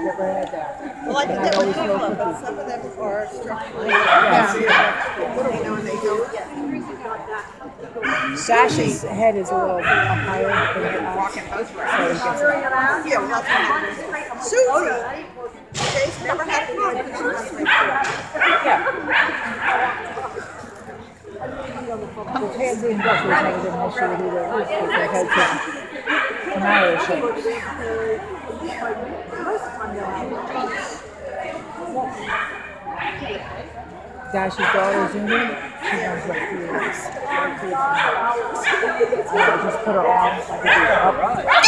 never had that. Well, I think And that I'd would always be feel one, but confused. some of them are structurally. Yeah. You know, and they don't. Sash's head is a little higher than the eyes. Walking both So ways. he gets it. Yeah, well, that's what Susie. Jay's never had a problem. Yeah. The Tanzanian buffaloes never did an issue with either because their heads are Camaro shaped. Dash's daughter, Zuni, she runs like 3 weeks. I just put her on, I could do it up.